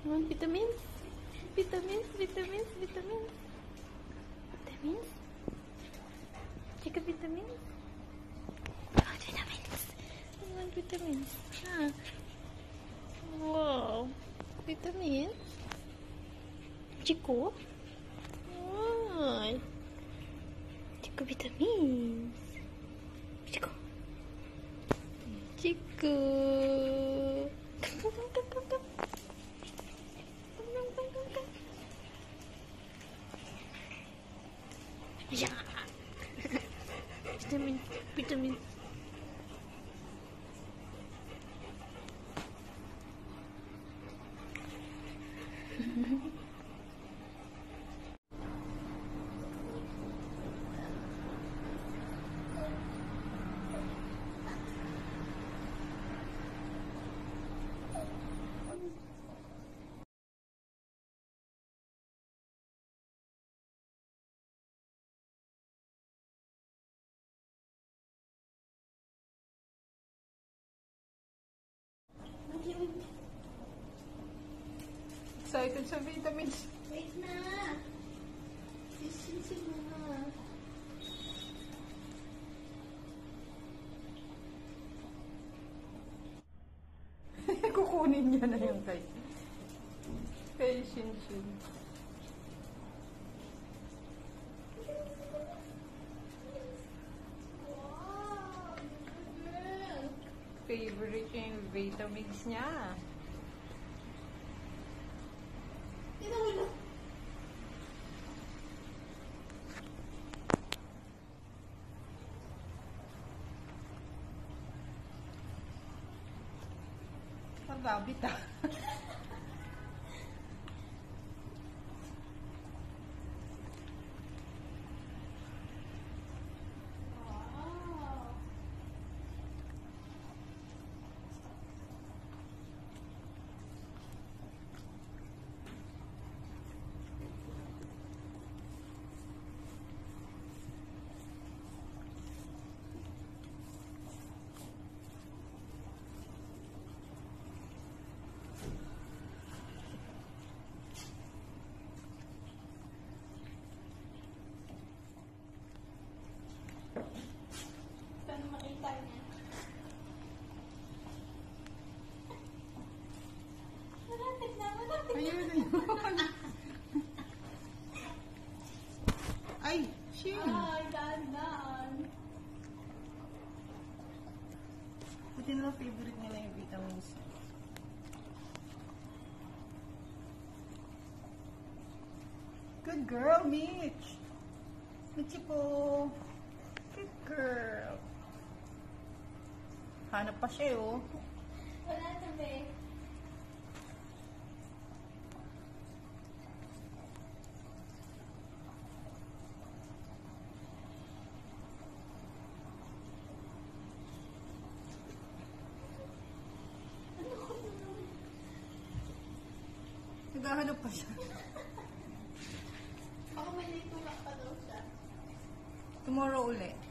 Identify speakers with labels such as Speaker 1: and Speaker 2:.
Speaker 1: You want vitamins? Vitamins, vitamins, vitamins. Vitamins? Chica vitamins? You want vitamins? You want vitamins? Huh? Wow. Vitamins? Chico? Why? Chico vitamins. Chico. Chico. Come, come, come, come, come. Come, come, come, come, come. Yeah. Vitamins, vitamins.
Speaker 2: Excited sa vitamins.
Speaker 1: Wait na. Sisinsin mo na.
Speaker 2: Kukunin niya na yung kay Shinshin.
Speaker 1: Wow! Girl!
Speaker 2: Favorite niya yung vitamins niya.
Speaker 1: Tinawala.
Speaker 2: Pagabit ah.
Speaker 1: Wow! Saan makita niya? Malapit na, malapit na.
Speaker 2: Ayun, ayun. Ay, Shin.
Speaker 1: Ay, daan-daan.
Speaker 2: Buti na lang favorite nila yung vitamins. Good girl, Mitch. Mitchie po. Good girl. Hanap pa siya, oh.
Speaker 1: Wala na, be.
Speaker 2: Naghahanap pa siya.
Speaker 1: Baka may litulak pa daw siya.
Speaker 2: Tomorrow ulit.